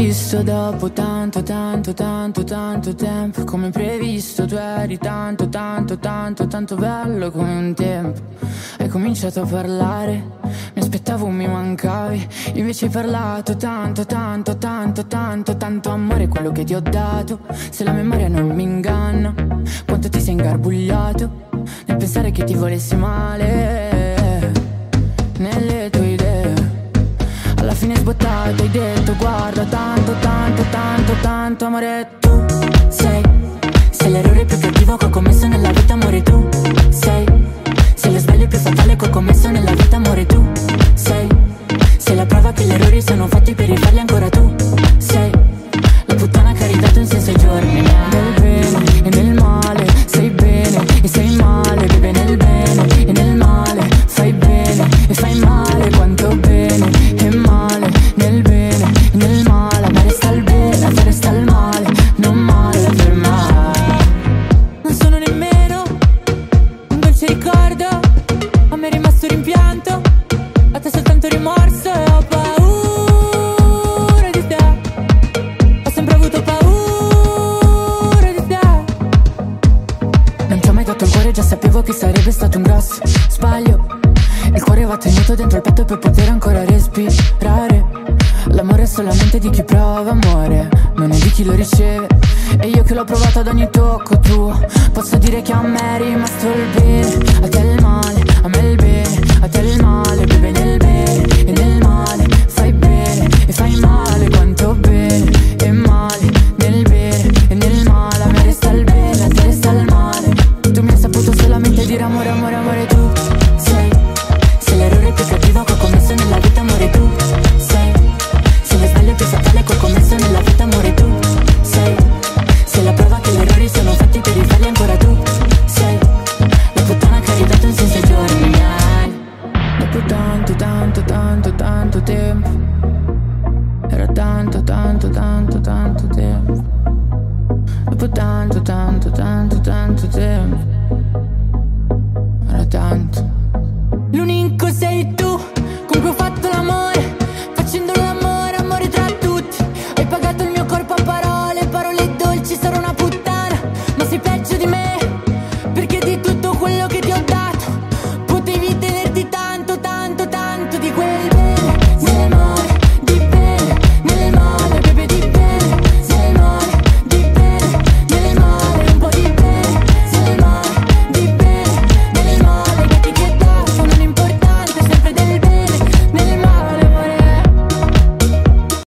visto dopo tanto tempo. Come previsto tu eri tanto bello come un tempo. Hai cominciato a parlare, mi aspettavo mi mancavi. Invece hai parlato tanto amore quello che ti ho dato. Se la memoria non mi inganna, quanto ti sei ingarbugliato nel pensare che ti volessi male. Nelle tue idee alla fine sbottato hai detto guarda tanto amore. Tu sei l'errore più cattivo che ho commesso nella vita amore. Tu sei lo sbaglio più fatale che ho commesso nella vita amore. Tu sei la prova che gli errori sono fatti per rifarli ancora. Tu sei la puttana che ha ridato un senso ai giorni miei. Nel bene e nel male sei bene e sei male. Vive nel bene e nel male, fai bene e fai male. Quanto bene e male, nel bene e nel male. A me resta il bene, a te resta il male. Non male per mai. Non sono nemmeno un dolce ricordo, a me è rimasto rimpianto, a te soltanto rimorso. E ho paura di te, ho sempre avuto paura di te. Non ti ho mai dato il cuore, già sapevo che sarebbe stato un grosso sbaglio. Il cuore va tenuto dentro il petto per poter ancora respirare. L'amore è solamente di chi prova amore, non è di chi lo riceve. E io che l'ho provato ad ogni tocco tuo, posso dire che a me è rimasto il bene, a te il male, a me il bene, a te il male. Vive nel bene e nel male, fai bene e fai male. Quanto bene e male, nel bene e nel male. A me resta il bene, a te resta il male. Tu mi hai saputo solamente dire amore, amore, amore. Tu sei l'errore più cattivo che ho commesso nella vita amore. Tu sei lo sbaglio più fatale che ho commesso nella vita amore. Tu sei la prova che gli errori sono fatti per rifarli ancora. Tu sei la puttana che ha ridato un senso ai giorni miei. Dopo tanto tempo, era tanto tempo. Dopo tanto tempo, era tanto. L'unico sei tu.